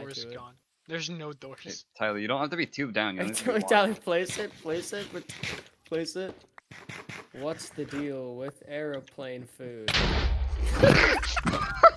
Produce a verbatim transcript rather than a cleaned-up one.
doors to it. gone. There's no Hey, doors. Tyler, you don't have to be tubed down. You Hey, only have to be Tyler, walking. place it, place it, but place it. What's the deal with aeroplane food?